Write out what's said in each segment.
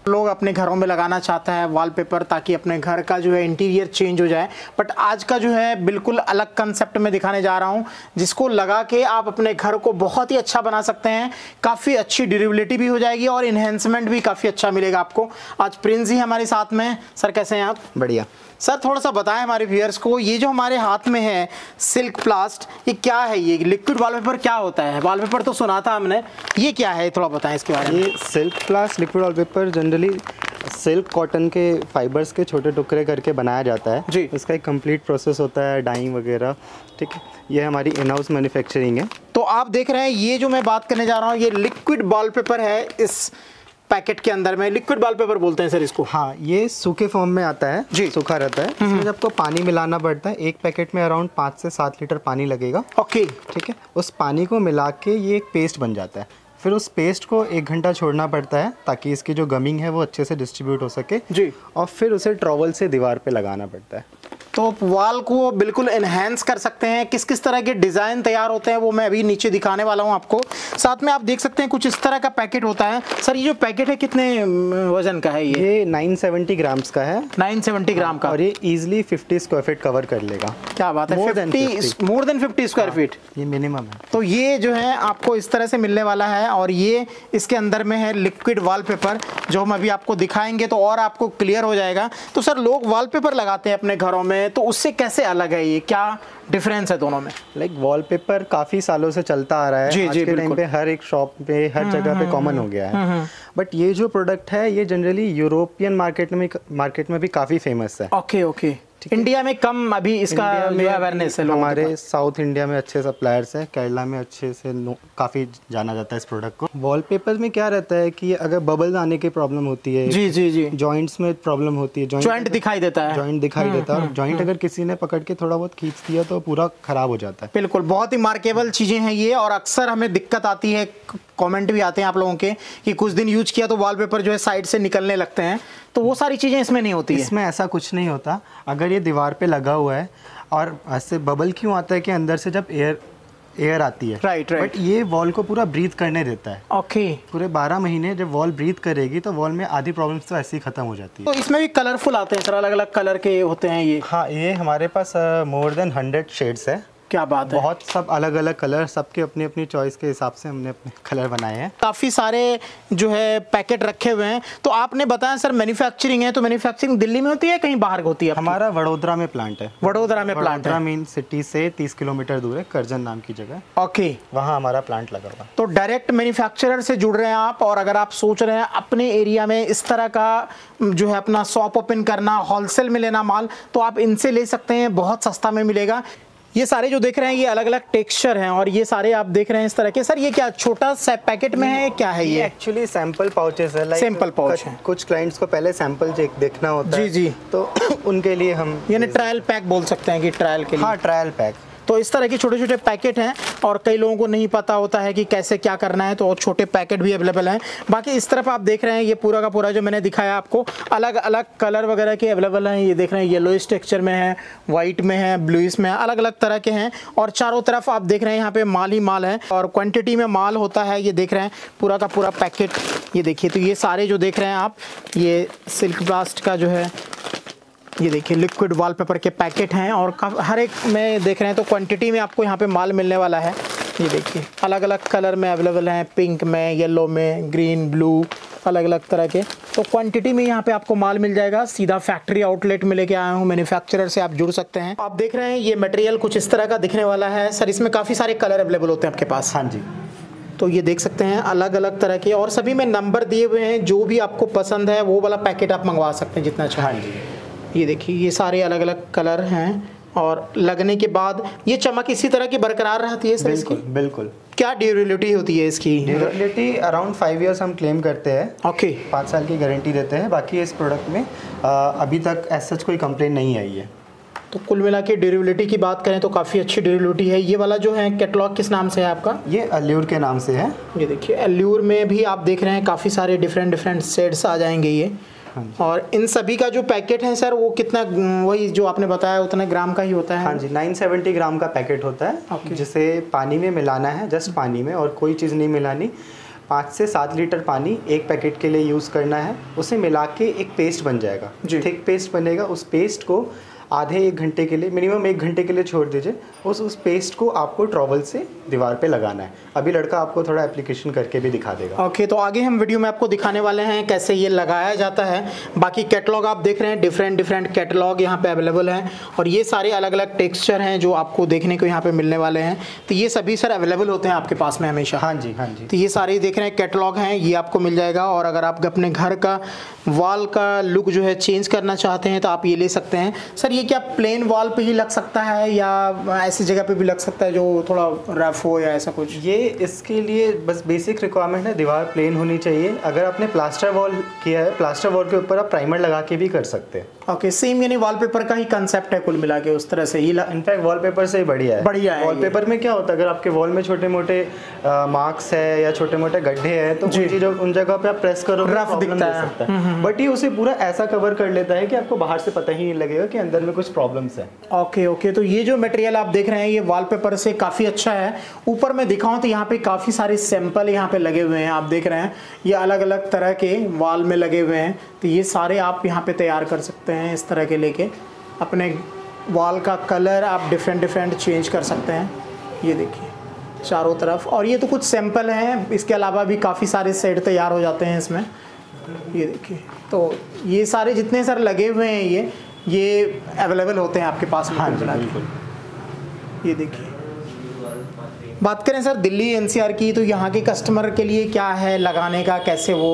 लोग अपने घरों में लगाना चाहता है वॉलपेपर, ताकि अपने घर का जो है इंटीरियर चेंज हो जाए। बट आज का जो है बिल्कुल अलग कंसेप्ट में दिखाने जा रहा हूँ, जिसको लगा के आप अपने घर को बहुत ही अच्छा बना सकते हैं। काफ़ी अच्छी ड्यूरेबिलिटी भी हो जाएगी और इन्हेंसमेंट भी काफ़ी अच्छा मिलेगा आपको। आज प्रिंस जी हमारे साथ में। सर कैसे हैं आप? बढ़िया सर, थोड़ा सा बताएं हमारे व्यूअर्स को, ये जो हमारे हाथ में है सिल्क प्लास्ट, ये क्या है? ये लिक्विड वॉलपेपर क्या होता है? वॉलपेपर तो सुना था हमने, ये क्या है थोड़ा बताएं इसके बारे में। ये silk plast liquid wallpaper generally silk cotton के फाइबर्स के छोटे टुकड़े करके बनाया जाता है जी। इसका एक कंप्लीट प्रोसेस होता है, डाइंग वगैरह, ठीक है। ये हमारी इन हाउस मैन्युफैक्चरिंग है। तो आप देख रहे हैं ये जो मैं बात करने जा रहा हूँ, ये लिक्विड वॉलपेपर है। इस पैकेट के अंदर में लिक्विड वॉलपेपर बोलते हैं सर इसको। हाँ, ये सूखे फॉर्म में आता है जी, सूखा रहता है। इसमें आपको पानी मिलाना पड़ता है। एक पैकेट में अराउंड 5 से 7 लीटर पानी लगेगा। ओके, ठीक है। उस पानी को मिला के ये एक पेस्ट बन जाता है। फिर उस पेस्ट को 1 घंटा छोड़ना पड़ता है ताकि इसकी जो गमिंग है वो अच्छे से डिस्ट्रीब्यूट हो सके जी। और फिर उसे ट्रॉवल से दीवार पे लगाना पड़ता है। तो वॉल को बिल्कुल एनहेंस कर सकते हैं। किस किस तरह के डिज़ाइन तैयार होते हैं वो मैं अभी नीचे दिखाने वाला हूं आपको। साथ में आप देख सकते हैं कुछ इस तरह का पैकेट होता है। सर ये जो पैकेट है कितने वजन का है? ये 970 ग्राम्स का है। 970 ग्राम का। और ये इजीली 50 स्क्वायर फीट कवर कर लेगा। क्या बात है, मोर देन 50 स्क्वायर फीट ये मिनिमम है। तो ये जो है आपको इस तरह से मिलने वाला है। और ये इसके अंदर में है लिक्विड वॉलपेपर, जो हम अभी आपको दिखाएंगे तो और आपको क्लियर हो जाएगा। तो सर लोग वॉलपेपर लगाते हैं अपने घरों में, तो उससे कैसे अलग है ये, क्या डिफरेंस है दोनों में? लाइक वॉलपेपर काफी सालों से चलता आ रहा है। जी, आज जी, के टाइम पे हर एक शॉप पे, हर जगह पे कॉमन हो गया है। बट ये जो प्रोडक्ट है ये जनरली यूरोपियन मार्केट में भी काफी फेमस है। Okay okay. इंडिया में कम अभी इसका अवेयरनेस है। हमारे साउथ इंडिया में अच्छे सप्लायर्स हैं, केरला में अच्छे से काफ़ी जाना जाता है इस प्रोडक्ट को। वॉलपेपर में क्या रहता है कि अगर बबल आने की प्रॉब्लम होती है, जी जी जी, जॉइंट्स में प्रॉब्लम होती है, जॉइंट दिखाई देता है, जॉइंट दिखाई देता है। और जॉइंट अगर किसी ने पकड़ के थोड़ा बहुत खींच दिया तो पूरा खराब हो जाता है। बिल्कुल, बहुत ही मार्केबल चीज़ें हैं ये। और अक्सर हमें दिक्कत आती है, कमेंट भी आते हैं आप लोगों के कि कुछ दिन यूज किया तो वॉलपेपर जो है साइड से निकलने लगते हैं। तो वो सारी चीज़ें इसमें नहीं होती है। इसमें ऐसा कुछ नहीं होता। अगर ये दीवार पे लगा हुआ है, और ऐसे बबल क्यों आता है कि अंदर से जब एयर आती है, राइट। बट ये वॉल को पूरा ब्रीथ करने देता है। ओके। पूरे 12 महीने जब वॉल ब्रीथ करेगी तो वॉल में आधी प्रॉब्लम्स तो ऐसे ही खत्म हो जाती है। तो इसमें भी कलरफुल आते हैं सर, अलग अलग कलर के होते हैं ये? हाँ, ये हमारे पास मोर देन 100 शेड्स है। क्या बात है, बहुत सब अलग अलग कलर, सबके अपनी अपनी चॉइस के हिसाब से हमने अपने कलर बनाए हैं। काफ़ी सारे जो है पैकेट रखे हुए हैं। तो आपने बताया सर मैन्युफैक्चरिंग है, तो मैन्युफैक्चरिंग दिल्ली में होती है कहीं बाहर होती है? हमारा वडोदरा में प्लांट है। वडोदरा में प्लांट है। मेन सिटी से 30 किलोमीटर दूर है, करजन नाम की जगह। ओके, वहाँ हमारा प्लांट लगा हुआ। तो डायरेक्ट मैन्युफैक्चरर से जुड़ रहे हैं आप। और अगर आप सोच रहे हैं अपने एरिया में इस तरह का जो है अपना शॉप ओपन करना, होलसेल में लेना माल, तो आप इनसे ले सकते हैं, बहुत सस्ता में मिलेगा। ये सारे जो देख रहे हैं ये अलग अलग टेक्सचर हैं, और ये सारे आप देख रहे हैं इस तरह के। सर ये क्या छोटा सा पैकेट में है, क्या है ये? एक्चुअली सैंपल पाउचेस है। सैंपल पाउच है। कुछ क्लाइंट्स को पहले सैंपल देखना होता है। जी जी, तो उनके लिए हम यानी ट्रायल पैक बोल सकते हैं कि ट्रायल के लिए। हाँ, ट्रायल पैक। तो इस तरह के छोटे छोटे पैकेट हैं, और कई लोगों को नहीं पता होता है कि कैसे क्या करना है, तो और छोटे पैकेट भी अवेलेबल हैं। बाकी इस तरफ आप देख रहे हैं ये पूरा का पूरा जो मैंने दिखाया आपको, अलग अलग कलर वगैरह के अवेलेबल हैं। ये देख रहे हैं येलोइश टेक्सचर में है, वाइट में है, ब्लूइश में है, अलग अलग तरह के हैं। और चारों तरफ आप देख रहे हैं यहाँ पे माल ही माल है, और क्वांटिटी में माल होता है। ये देख रहे हैं पूरा का पूरा पैकेट, ये देखिए। तो ये सारे जो देख रहे हैं आप, ये सिल्क प्लास्ट का जो है, ये देखिए लिक्विड वॉलपेपर के पैकेट हैं। और हर एक में देख रहे हैं तो क्वांटिटी में आपको यहाँ पे माल मिलने वाला है। ये देखिए अलग अलग कलर में अवेलेबल हैं, पिंक में, येलो में, ग्रीन, ब्लू, अलग अलग तरह के। तो क्वांटिटी में यहाँ पे आपको माल मिल जाएगा। सीधा फैक्ट्री आउटलेट में लेके आया हूँ, मैन्युफैक्चरर से आप जुड़ सकते हैं। आप देख रहे हैं ये मटेरियल कुछ इस तरह का दिखने वाला है। सर इसमें काफ़ी सारे कलर अवेलेबल होते हैं आपके पास? हाँ जी। तो ये देख सकते हैं अलग अलग तरह के, और सभी में नंबर दिए हुए हैं। जो भी आपको पसंद है वो वाला पैकेट आप मंगवा सकते हैं जितना चाहें। हाँ जी। ये देखिए ये सारे अलग अलग कलर हैं, और लगने के बाद ये चमक इसी तरह की बरकरार रहती है सर? बिल्कुल बिल्कुल। क्या ड्यूरेबिलिटी होती है इसकी? ड्यूरेबिलिटी अराउंड 5 इयर्स हम क्लेम करते हैं। ओके। 5 साल की गारंटी देते हैं। बाकी इस प्रोडक्ट में अभी तक ऐसा कोई कंप्लेंट नहीं आई है। तो कुल मिला के ड्यूरेबिलिटी की बात करें तो काफ़ी अच्छी ड्यूरेबिलिटी है। ये वाला जो है कैटलॉग किस नाम से है आपका? ये अल्यूर के नाम से है। ये देखिए अल्यूर में भी आप देख रहे हैं काफ़ी सारे डिफरेंट शेड्स आ जाएंगे ये। और इन सभी का जो पैकेट है सर वो कितना, वही जो आपने बताया उतना ग्राम का ही होता है? हाँ जी, 970 ग्राम का पैकेट होता है। जिसे पानी में मिलाना है, जस्ट पानी में, और कोई चीज़ नहीं मिलानी। 5 से 7 लीटर पानी एक पैकेट के लिए यूज़ करना है। उसे मिला के एक पेस्ट बन जाएगा, थिक पेस्ट बनेगा। उस पेस्ट को आधे 1 घंटे के लिए, मिनिमम 1 घंटे के लिए छोड़ दीजिए। उस पेस्ट को आपको ट्रॉवल से दीवार पे लगाना है। अभी लड़का आपको थोड़ा एप्लीकेशन करके भी दिखा देगा। ओके, तो आगे हम वीडियो में आपको दिखाने वाले हैं कैसे ये लगाया जाता है। बाकी कैटलॉग आप देख रहे हैं, डिफरेंट कैटलॉग यहाँ पे अवेलेबल हैं और ये सारे अलग अलग टेक्सचर हैं जो आपको देखने को यहाँ पे मिलने वाले हैं। तो ये सभी सर अवेलेबल होते हैं आपके पास में हमेशा? हाँ जी, हाँ जी। तो ये सारे देख रहे हैं कैटलॉग हैं, ये आपको मिल जाएगा। और अगर आप अपने घर का वॉल का लुक जो है चेंज करना चाहते हैं तो आप ये ले सकते हैं। सर ये क्या प्लेन वॉल पे ही लग सकता है या ऐसी जगह पे भी लग सकता है जो थोड़ा रफ हो या ऐसा कुछ? ये इसके लिए बस बेसिक रिक्वायरमेंट है, दीवार प्लेन होनी चाहिए। अगर आपने प्लास्टर वॉल किया है, प्लास्टर वॉल के ऊपर आप प्राइमर लगा के भी कर सकते हैं। ओके, सेम यानी वॉलपेपर का ही कंसेप्ट है कुल मिला के उस तरह से ही। इनफैक्ट वॉलपेपर से ही बढ़िया है। वॉलपेपर में क्या होता है, अगर आपके वॉल में छोटे मोटे मार्क्स है या छोटे मोटे गड्ढे हैं तो उन जगह पे आप प्रेस करो, रफ दिखता है। बट ये उसे पूरा ऐसा कवर कर लेता है कि आपको बाहर से पता ही नहीं लगेगा कि अंदर में कुछ प्रॉब्लम्स है। ओके, तो ये जो मटेरियल आप देख रहे हैं ये वॉलपेपर से काफ़ी अच्छा है। ऊपर मैं दिखाऊं तो यहाँ पे काफ़ी सारे सैंपल यहाँ पे लगे हुए हैं, आप देख रहे हैं। ये अलग अलग तरह के वॉल में लगे हुए हैं, तो ये सारे आप यहाँ पे तैयार कर सकते हैं इस तरह के लेके। अपने वॉल का कलर आप डिफरेंट चेंज कर सकते हैं। ये देखिए चारों तरफ, और ये तो कुछ सैंपल हैं, इसके अलावा भी काफ़ी सारे सेट तैयार हो जाते हैं इसमें। ये देखिए, तो ये सारे जितने सर लगे हुए हैं ये अवेलेबल होते हैं आपके पास में? हाँ जी, बिल्कुल। ये देखिए, बात करें सर दिल्ली एनसीआर की, तो यहाँ के कस्टमर के लिए क्या है लगाने का, कैसे वो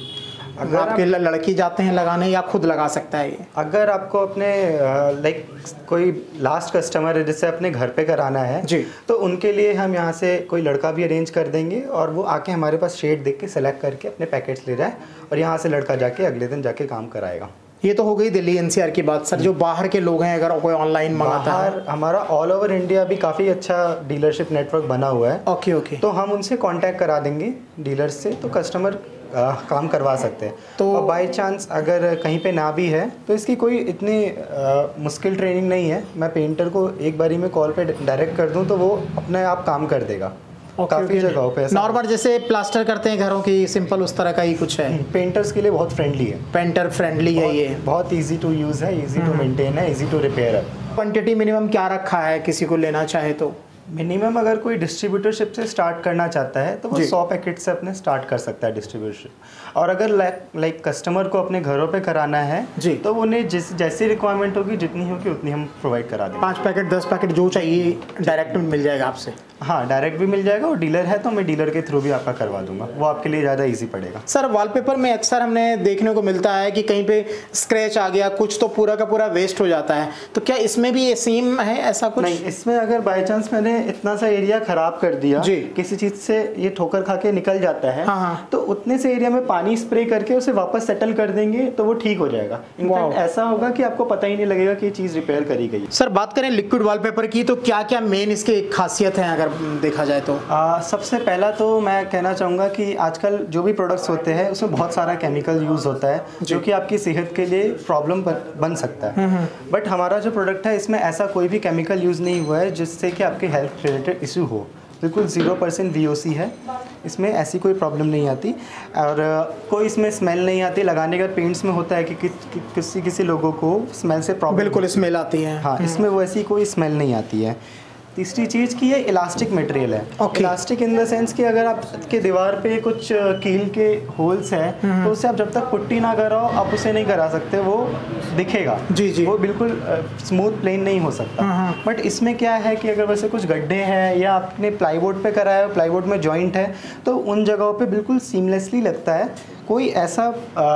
अगर आपके लड़की जाते हैं लगाने या खुद लगा सकता है ये? अगर आपको अपने लाइक कोई लास्ट कस्टमर है जिससे अपने घर पे कराना है जी, तो उनके लिए हम यहाँ से कोई लड़का भी अरेंज कर देंगे और वो आके हमारे पास शेड देख के सेलेक्ट करके अपने पैकेट्स ले जाए और यहाँ से लड़का जाके अगले दिन जाके काम कराएगा। ये तो हो गई दिल्ली एनसीआर की बात। सर जो बाहर के लोग हैं, अगर कोई ऑनलाइन मंगाता है, हमारा ऑल ओवर इंडिया भी काफ़ी अच्छा डीलरशिप नेटवर्क बना हुआ है। ओके, तो हम उनसे कांटेक्ट करा देंगे डीलर्स से, तो कस्टमर काम करवा सकते हैं। तो और बाय चांस अगर कहीं पे ना भी है तो इसकी कोई इतनी मुश्किल ट्रेनिंग नहीं है। मैं पेंटर को एक बारी में कॉल पे डायरेक्ट कर दूं तो वो अपने आप काम कर देगा। काफ़ी जगहों पे नॉर्मल जैसे प्लास्टर करते हैं घरों की, सिंपल उस तरह का ही कुछ है। पेंटर्स के लिए बहुत फ्रेंडली है, पेंटर फ्रेंडली है, ये बहुत ईजी टू यूज़ है, ईजी टू मेंटेन है, ईजी टू रिपेयर है। क्वांटिटी मिनिमम क्या रखा है किसी को लेना चाहे तो? मिनिमम अगर कोई डिस्ट्रीब्यूटरशिप से स्टार्ट करना चाहता है तो वो 100 पैकेट से अपने स्टार्ट कर सकता है डिस्ट्रीब्यूटरशिप। और अगर लाइक कस्टमर को अपने घरों पे कराना है जी, तो उन्हें जैसी रिक्वायरमेंट होगी, जितनी होगी उतनी हम प्रोवाइड करा देंगे। 5 पैकेट 10 पैकेट जो चाहिए डायरेक्ट मिल जाएगा आपसे? हाँ, डायरेक्ट भी मिल जाएगा और डीलर है तो मैं डीलर के थ्रू भी आपका करवा दूंगा, वो आपके लिए ज़्यादा इजी पड़ेगा। सर वॉलपेपर में अक्सर हमने देखने को मिलता है कि कहीं पे स्क्रैच आ गया, कुछ तो पूरा का पूरा वेस्ट हो जाता है, तो क्या इसमें भी ये सेम है ऐसा कुछ? नहीं, इसमें अगर बाय चांस मैंने इतना सा एरिया खराब कर दिया जी, किसी चीज़ से ये ठोकर खा के निकल जाता है, हाँ, तो उतने से एरिया में पानी स्प्रे करके उसे वापस सेटल कर देंगे तो वो ठीक हो जाएगा। इनफैक्ट ऐसा होगा कि आपको पता ही नहीं लगेगा कि ये चीज़ रिपेयर करी गई। सर बात करें लिक्विड वॉलपेपर की, तो क्या क्या मेन इसकी खासियत है अगर देखा जाए तो? सबसे पहला तो मैं कहना चाहूँगा कि आजकल जो भी प्रोडक्ट्स होते हैं उसमें बहुत सारा केमिकल यूज़ होता है जो कि आपकी सेहत के लिए प्रॉब्लम बन सकता है। बट हमारा जो प्रोडक्ट है इसमें ऐसा कोई भी केमिकल यूज़ नहीं हुआ है जिससे कि आपके हेल्थ रिलेटेड इशू हो। बिल्कुल 0% VOC है, इसमें ऐसी कोई प्रॉब्लम नहीं आती और कोई इसमें स्मेल नहीं आती। लगाने का पेंट्स में होता है कि किसी लोगों को स्मेल से प्रॉब्लम, बिल्कुल स्मेल आती है। हाँ, इसमें वैसी कोई स्मेल नहीं आती है। तीसरी चीज़ की ये इलास्टिक मटेरियल है। इलास्टिक इन द सेंस कि अगर आपके दीवार पे कुछ कील के होल्स हैं तो उससे आप जब तक पुट्टी ना कराओ आप उसे नहीं करा सकते, वो दिखेगा जी, वो बिल्कुल स्मूथ प्लेन नहीं हो सकता। बट इसमें क्या है कि अगर वैसे कुछ गड्ढे हैं या आपने प्लाईवुड पे कराया, प्लाईवुड में जॉइंट है, तो उन जगहों पे बिल्कुल सीमलेसली लगता है। कोई ऐसा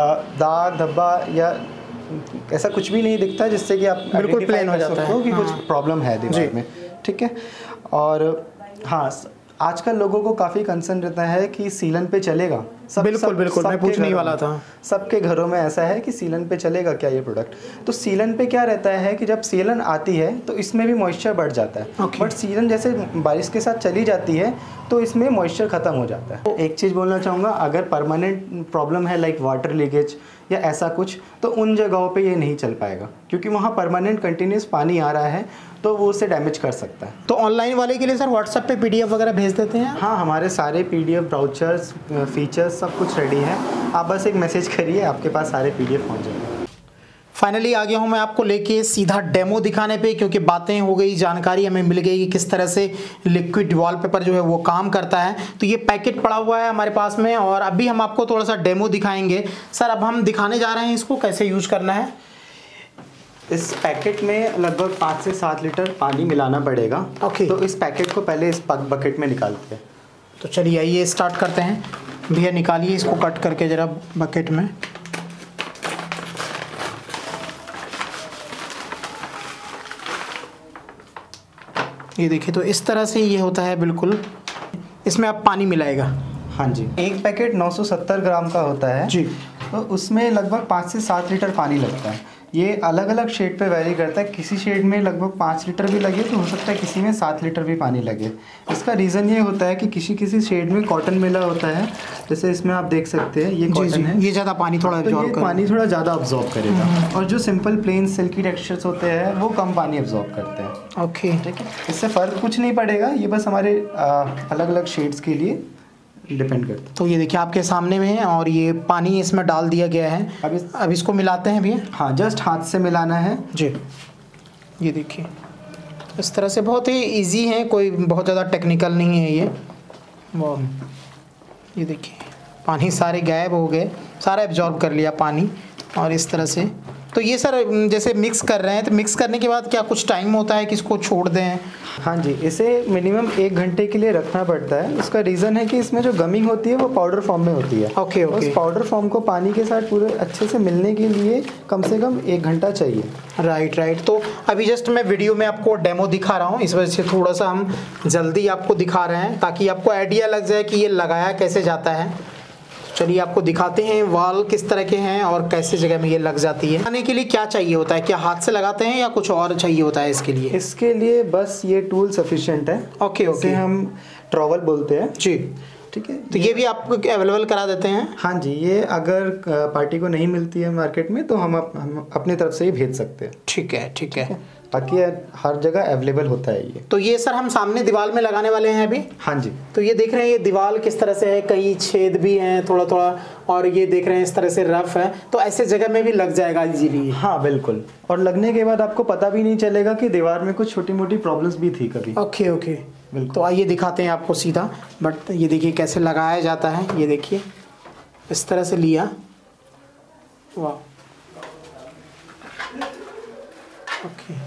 दाग धब्बा या ऐसा कुछ भी नहीं दिखता जिससे कि आप बिल्कुल प्लेन हो जाता है कि कुछ प्रॉब्लम है दीवार में। ठीक है। और हाँ, आजकल लोगों को काफ़ी कंसर्न रहता है कि सीलन पे चलेगा, बिल्कुल बिल्कुल, मैं पूछने ही वाला था। सबके घरों में ऐसा है कि सीलन पे चलेगा क्या ये प्रोडक्ट। तो सीलन पे क्या रहता है कि जब सीलन आती है तो इसमें भी मॉइस्चर बढ़ जाता है, बट सीलन जैसे बारिश के साथ चली जाती है तो इसमें मॉइस्चर ख़त्म हो जाता है। एक चीज़ बोलना चाहूँगा, अगर परमानेंट प्रॉब्लम है लाइक वाटर लीकेज या ऐसा कुछ, तो उन जगहों पे ये नहीं चल पाएगा, क्योंकि वहाँ परमानेंट कंटिन्यूस पानी आ रहा है तो वो उसे डैमेज कर सकता है। तो ऑनलाइन वाले के लिए सर व्हाट्सएप पे पीडीएफ वगैरह भेज देते हैं? हाँ, हमारे सारे पीडीएफ, ब्राउचर्स, फीचर्स सब कुछ रेडी है। आप बस एक मैसेज करिए, आपके पास सारे पीडीएफ पहुँच जाएंगे। फाइनली आ गया हूँ मैं आपको लेके सीधा डेमो दिखाने पे, क्योंकि बातें हो गई, जानकारी हमें मिल गई कि किस तरह से लिक्विड वॉलपेपर जो है वो काम करता है। तो ये पैकेट पड़ा हुआ है हमारे पास में और अभी हम आपको थोड़ा सा डेमो दिखाएंगे। सर अब हम दिखाने जा रहे हैं इसको कैसे यूज करना है। इस पैकेट में लगभग 5 से 7 लीटर पानी मिलाना पड़ेगा। ओके। तो इस पैकेट को पहले इस बकेट में निकालते हैं। तो चलिए आइए स्टार्ट करते हैं। भैया निकालिए इसको कट करके ज़रा बकेट में। ये देखिए, तो इस तरह से ये होता है बिल्कुल। इसमें अब पानी मिलाएगा। हाँ जी, एक पैकेट 970 ग्राम का होता है जी। तो उसमें लगभग 5 से 7 लीटर पानी लगता है। ये अलग अलग शेड पे वैरी करता है, किसी शेड में लगभग 5 लीटर भी लगे तो हो सकता है किसी में 7 लीटर भी पानी लगे। इसका रीज़न ये होता है कि किसी शेड में कॉटन मिला होता है, जैसे इसमें आप देख सकते हैं ये कॉटन है, ये ज़्यादा पानी थोड़ा तो ये पानी थोड़ा ज़्यादा अब्जॉर्ब करेगा, और जो सिंपल प्लेन सिल्की टेक्सचर्स होते हैं वो कम पानी अब्जॉर्ब करते हैं। ओके, ठीक है, इससे फ़र्क कुछ नहीं पड़ेगा, ये बस हमारे अलग अलग शेड्स के लिए डिपेंड करता है। तो ये देखिए आपके सामने में है और ये पानी इसमें डाल दिया गया है। अब इसको मिलाते हैं भैया। हाँ, जस्ट हाथ से मिलाना है जी। ये देखिए इस तरह से, बहुत ही इजी है, कोई बहुत ज़्यादा टेक्निकल नहीं है ये। वो ये देखिए पानी सारे गायब हो गए, सारा एब्जॉर्ब कर लिया पानी। और इस तरह से तो ये सर जैसे मिक्स कर रहे हैं, तो मिक्स करने के बाद क्या कुछ टाइम होता है कि इसको छोड़ दें? हाँ जी, इसे मिनिमम 1 घंटे के लिए रखना पड़ता है। उसका रीज़न है कि इसमें जो गमिंग होती है वो पाउडर फॉर्म में होती है। ओके। उस पाउडर फॉर्म को पानी के साथ पूरे अच्छे से मिलने के लिए कम से कम 1 घंटा चाहिए। राइट। तो अभी जस्ट मैं वीडियो में आपको डेमो दिखा रहा हूँ, इस वजह से थोड़ा सा हम जल्दी आपको दिखा रहे हैं ताकि आपको आइडिया लग जाए कि ये लगाया कैसे जाता है। चलिए आपको दिखाते हैं वाल किस तरह के हैं और कैसे जगह में ये लग जाती है। लगाने के लिए क्या चाहिए होता है? क्या हाथ से लगाते हैं या कुछ और चाहिए होता है इसके लिए? इसके लिए बस ये टूल सफिशिएंट है। ओके। इसे हम ट्रॉवल बोलते हैं जी। ठीक है, तो ये भी आपको अवेलेबल करा देते हैं? हाँ जी, ये अगर पार्टी को नहीं मिलती है मार्केट में तो हम अपनी तरफ से ही भेज सकते हैं। ठीक है। बाकी हर जगह अवेलेबल होता है ये। तो ये सर हम सामने दीवार में लगाने वाले हैं अभी। हाँ जी। तो ये देख रहे हैं ये दीवार किस तरह से है, कई छेद भी हैं थोड़ा, और ये देख रहे हैं इस तरह से रफ है, तो ऐसे जगह में भी लग जाएगा इजीली। हाँ बिल्कुल, और लगने के बाद आपको पता भी नहीं चलेगा कि दीवार में कुछ छोटी मोटी प्रॉब्लम्स भी थी कभी। ओके बिल्कुल। तो आइए दिखाते हैं आपको सीधा, बट ये देखिए कैसे लगाया जाता है। ये देखिए इस तरह से लिया, वाह। ओके,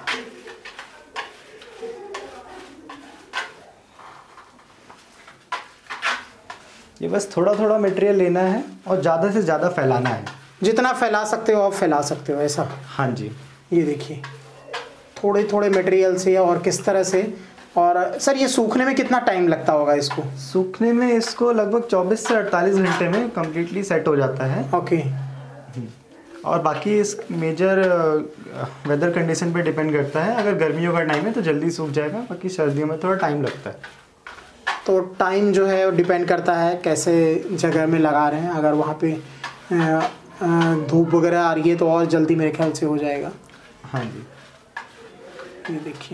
ये बस थोड़ा थोड़ा मटेरियल लेना है और ज़्यादा से ज़्यादा फैलाना है। जितना फैला सकते हो आप फैला सकते हो, ऐसा। हाँ जी। ये देखिए थोड़े मटेरियल से और किस तरह से। और सर ये सूखने में कितना टाइम लगता होगा इसको? सूखने में इसको लगभग 24 से 48 घंटे में कम्प्लीटली सेट हो जाता है। ओके। और बाकी इस मेजर वेदर कंडीशन पे डिपेंड करता है। अगर गर्मियों का टाइम है तो जल्दी सूख जाएगा, बाकी सर्दियों में थोड़ा टाइम लगता है। तो टाइम जो है वो डिपेंड करता है कैसे जगह में लगा रहे हैं। अगर वहाँ पे धूप वगैरह आ रही है तो और जल्दी मेरे ख्याल से हो जाएगा। हाँ जी। ये देखिए,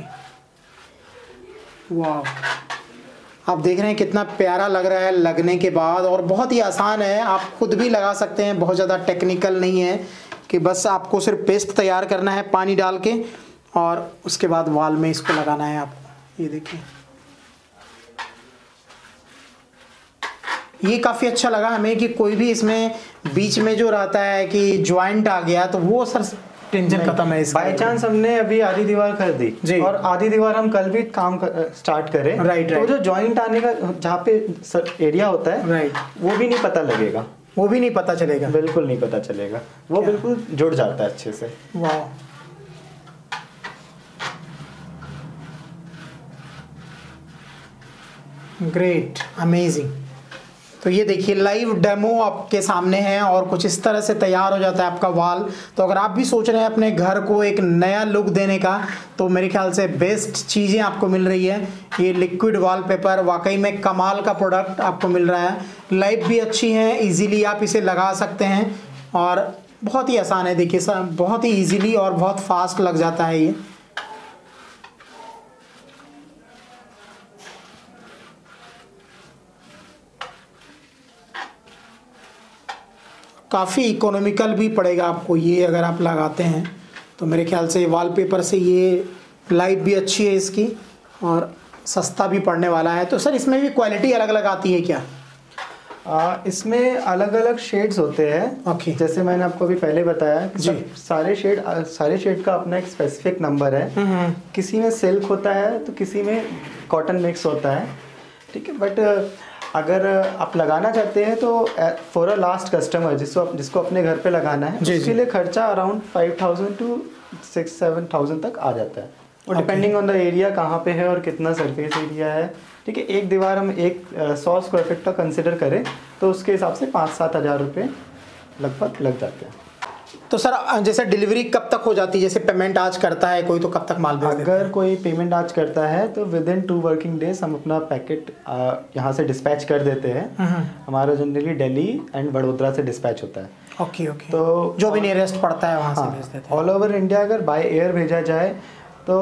वाह, आप देख रहे हैं कितना प्यारा लग रहा है लगने के बाद, और बहुत ही आसान है, आप खुद भी लगा सकते हैं। बहुत ज़्यादा टेक्निकल नहीं है कि बस आपको सिर्फ पेस्ट तैयार करना है पानी डाल के और उसके बाद वॉल में इसको लगाना है आपको। ये देखिए, ये काफ़ी अच्छा लगा हमें कि कोई भी इसमें बीच में जो रहता है कि जॉइंट आ गया तो वो सर टेंशन खत्म है इसका। बाय चांस हमने अभी आधी दीवार कर दी जी, और आधी दीवार हम कल भी काम स्टार्ट करें, राइट, तो जो जॉइंट आने का जहाँ पे एरिया होता है, राइट, वो भी नहीं पता लगेगा, वो भी नहीं पता चलेगा, बिल्कुल नहीं पता चलेगा, वो बिल्कुल जुड़ जाता है अच्छे से। वाह, ग्रेट, अमेजिंग। तो ये देखिए लाइव डेमो आपके सामने है और कुछ इस तरह से तैयार हो जाता है आपका वाल। तो अगर आप भी सोच रहे हैं अपने घर को एक नया लुक देने का, तो मेरे ख्याल से बेस्ट चीज़ें आपको मिल रही है। ये लिक्विड वॉलपेपर वाकई में कमाल का प्रोडक्ट आपको मिल रहा है। लाइफ भी अच्छी है, इजीली आप इसे लगा सकते हैं और बहुत ही आसान है। देखिए सर, बहुत ही इजीली और बहुत फास्ट लग जाता है ये। काफ़ी इकोनॉमिकल भी पड़ेगा आपको ये अगर आप लगाते हैं तो। मेरे ख्याल से वॉलपेपर से ये लाइफ भी अच्छी है इसकी और सस्ता भी पड़ने वाला है। तो सर इसमें भी क्वालिटी अलग अलग आती है क्या? इसमें अलग अलग शेड्स होते हैं। ओके। जैसे मैंने आपको अभी पहले बताया जी। सारे शेड का अपना एक स्पेसिफिक नंबर है। किसी में सिल्क होता है तो किसी में कॉटन मिक्स होता है, ठीक है। बट अगर आप लगाना चाहते हैं तो फॉर अ लास्ट कस्टमर जिसको अपने घर पे लगाना है, उसके लिए खर्चा अराउंड 5000 to 6-7,000 तक आ जाता है। और डिपेंडिंग ऑन द एरिया कहाँ पे है और कितना सरफेस एरिया है, ठीक है। एक दीवार हम 100 स्क्वायर फीट का कंसिडर करें तो उसके हिसाब से 5-7 हज़ार रुपये लगभग लग जाते हैं। तो सर जैसे डिलीवरी कब तक हो जाती है? जैसे पेमेंट आज करता है कोई तो कब तक माल भेज देता है? अगर कोई पेमेंट आज करता है तो विद इन 2 वर्किंग डेज हम अपना पैकेट यहाँ से डिस्पैच कर देते हैं। हमारा जनरली दिल्ली एंड वडोदरा से डिस्पैच होता है। Okay okay. तो जो भी नियरेस्ट पड़ता है वहाँ से भेज देते हैं। ऑल ओवर इंडिया अगर बाय एयर भेजा जाए तो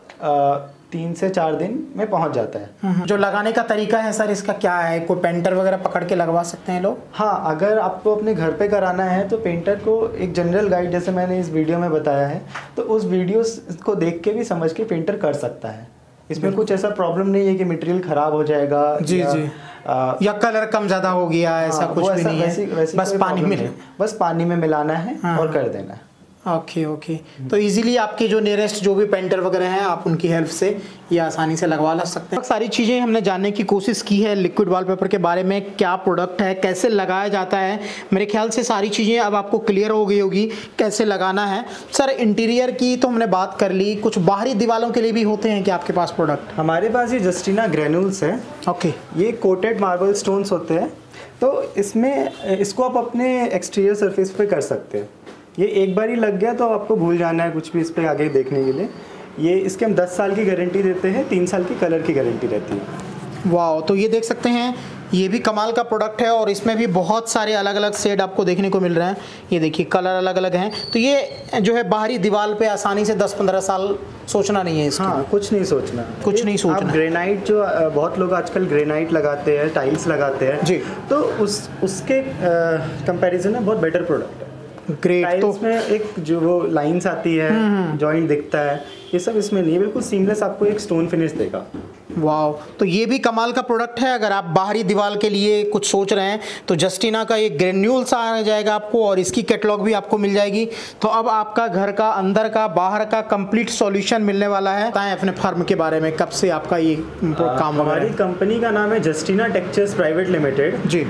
3 से 4 दिन में पहुंच जाता है। जो लगाने का तरीका है सर इसका क्या है? कोई पेंटर वगैरह पकड़ के लगवा सकते हैं लोग? हाँ, अगर आपको अपने घर पे कराना है तो पेंटर को एक जनरल गाइड जैसे मैंने इस वीडियो में बताया है, तो उस वीडियो को देख के भी समझ के पेंटर कर सकता है। इसमें कुछ ऐसा प्रॉब्लम नहीं है कि मटेरियल खराब हो जाएगा जी जी या कलर कम ज़्यादा हो गया, ऐसा कुछ भी नहीं है। बस पानी में बस पानी में मिलाना है और कर देना है। Okay okay. तो इजीली आपके जो नियरेस्ट जो भी पेंटर वगैरह हैं आप उनकी हेल्प से ये आसानी से लगवा ला सकते हैं। सारी चीज़ें हमने जानने की कोशिश की है लिक्विड वॉलपेपर के बारे में, क्या प्रोडक्ट है, कैसे लगाया जाता है। मेरे ख्याल से सारी चीज़ें अब आपको क्लियर हो गई होगी कैसे लगाना है। सर इंटीरियर की तो हमने बात कर ली, कुछ बाहरी दीवारों के लिए भी होते हैं क्या आपके पास प्रोडक्ट? हमारे पास ये जस्टीना ग्रेन्यूल्स है। ओके। ये कोटेड मार्बल स्टोन्स होते हैं, तो इसको आप अपने एक्सटीरियर सरफेस पे कर सकते हैं। ये एक बार ही लग गया तो आपको भूल जाना है कुछ भी इस पे आगे देखने के लिए। ये इसके हम 10 साल की गारंटी देते हैं, 3 साल की कलर की गारंटी रहती है। वाह, तो ये देख सकते हैं ये भी कमाल का प्रोडक्ट है और इसमें भी बहुत सारे अलग अलग शेड आपको देखने को मिल रहे हैं। ये देखिए कलर अलग अलग हैं। तो ये जो है बाहरी दीवार पे आसानी से 10-15 साल सोचना नहीं है इसका। हाँ, कुछ नहीं सोचना, कुछ नहीं सोचना। आप ग्रेनाइट जो बहुत लोग आजकल ग्रेनाइट लगाते हैं, टाइल्स लगाते हैं जी, तो उसके कंपैरिजन में बहुत बेटर प्रोडक्ट है। ग्रेट। टाइल्स में एक जो वो लाइंस आती है, जॉइंट दिखता है, ये सब इसमें नहीं, बिल्कुल सीमलेस आपको एक स्टोन फिनिश देगा। वाह, तो ये भी कमाल का प्रोडक्ट है। अगर आप बाहरी दीवार के लिए कुछ सोच रहे हैं तो जस्टीना का ये ग्रेन्यूल्स आ जाएगा आपको और इसकी कैटलॉग भी आपको मिल जाएगी। तो अब आपका घर का अंदर का बाहर का कंप्लीट सॉल्यूशन मिलने वाला है। बताएं अपने फर्म के बारे में, कब से आपका ये काम? हमारी कंपनी का नाम है Justina textures private limited ji.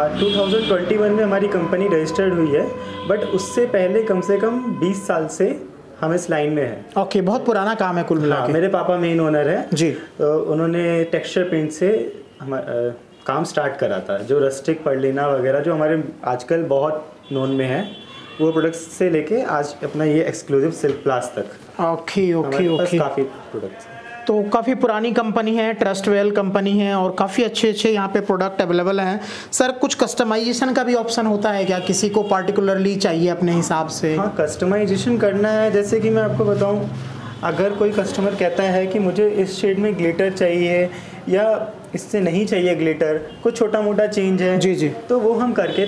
2021 में हमारी कंपनी रजिस्टर्ड हुई है, बट उससे पहले कम से कम 20 साल से हम इस लाइन में हैं। ओके, बहुत पुराना काम है कुल मिला के। मेरे पापा मेन ओनर है जी। तो उन्होंने टेक्सचर पेंट से काम स्टार्ट करा था। जो रस्टिक पर्लिना वगैरह जो हमारे आजकल बहुत नोन में है, वो प्रोडक्ट्स से लेके आज अपना ये एक्सक्लूसिव सिल्क प्लास तक। Okay okay okay. काफ़ी प्रोडक्ट्स हैं। तो काफ़ी पुरानी कंपनी है, ट्रस्टवेल कंपनी है और काफ़ी अच्छे अच्छे यहाँ पे प्रोडक्ट अवेलेबल हैं। सर कुछ कस्टमाइजेशन का भी ऑप्शन होता है क्या? किसी को पार्टिकुलरली चाहिए अपने हिसाब से? हाँ, कस्टमाइजेशन करना है। जैसे कि मैं आपको बताऊँ, अगर कोई कस्टमर कहता है कि मुझे इस शेड में ग्लिटर चाहिए या इससे नहीं चाहिए ग्लिटर, कुछ छोटा मोटा चेंज है जी जी, तो वो हम करके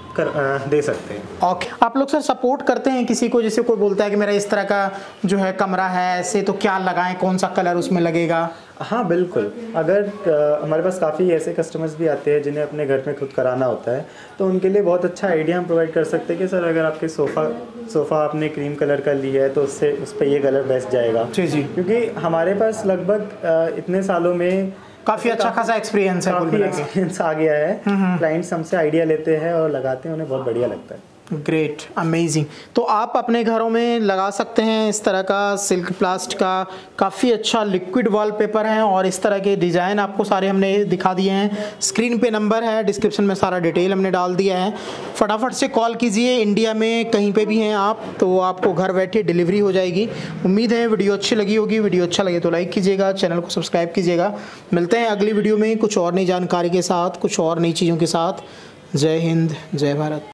दे सकते हैं। ओके। आप लोग सर सपोर्ट करते हैं किसी को? जैसे कोई बोलता है कि मेरा इस तरह का जो है कमरा है ऐसे, तो क्या लगाएं, कौन सा कलर उसमें लगेगा? हाँ बिल्कुल। अगर हमारे पास काफ़ी ऐसे कस्टमर्स भी आते हैं जिन्हें अपने घर में खुद कराना होता है, तो उनके लिए बहुत अच्छा आइडिया हम प्रोवाइड कर सकते हैं कि सर अगर आपके सोफ़ा आपने क्रीम कलर का लिया है तो उससे उस पर ये कलर बेस्ट जाएगा। जी जी। क्योंकि हमारे पास लगभग इतने सालों में काफ़ी अच्छा खासा एक्सपीरियंस है, काफ़ी एक्सपीरियंस आ गया है। क्लाइंट्स हमसे आइडिया लेते हैं और लगाते हैं, उन्हें बहुत बढ़िया लगता है। Great, amazing. तो आप अपने घरों में लगा सकते हैं इस तरह का सिल्क प्लास्ट का काफ़ी अच्छा लिक्विड वॉलपेपर है, और इस तरह के डिज़ाइन आपको सारे हमने दिखा दिए हैं। स्क्रीन पे नंबर है, डिस्क्रिप्शन में सारा डिटेल हमने डाल दिया है। फटाफट से कॉल कीजिए, इंडिया में कहीं पे भी हैं आप तो आपको घर बैठे डिलीवरी हो जाएगी। उम्मीद है वीडियो अच्छी लगी होगी। वीडियो अच्छा लगे तो लाइक कीजिएगा, चैनल को सब्सक्राइब कीजिएगा। मिलते हैं अगली वीडियो में कुछ और नई जानकारी के साथ, कुछ और नई चीज़ों के साथ। जय हिंद, जय भारत।